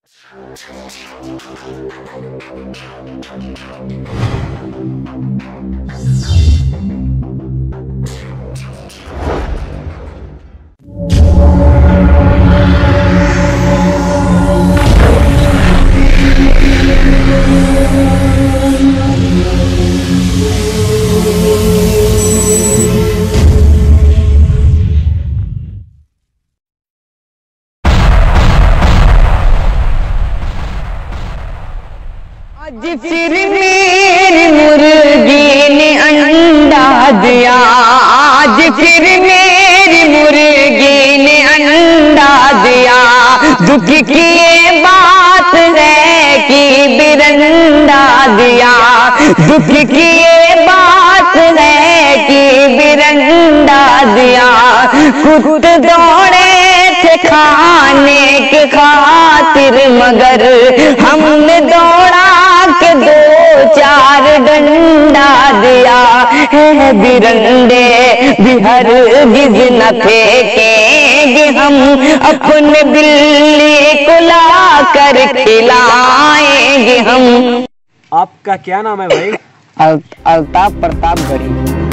आज फिर मेरी मुर्गी ने अंडा दिया, आज फिर मेरी मुर्गी ने अंडा दिया। दुख की ये बात है कि बिरंडा दिया, दुख की ये बात है कि बिरंडा दिया। खुद दौड़े थे खाने के खातिर मगर हमने दौड़ा के दो चार डंडा दिया है। बिरंडे भी हरगिज़ न फेंकेंगे हम, अपने बिल्ली को ला कर खिलाएंगे हम। आपका क्या नाम है भाई? अल्ताफ प्रताप गढ़ी।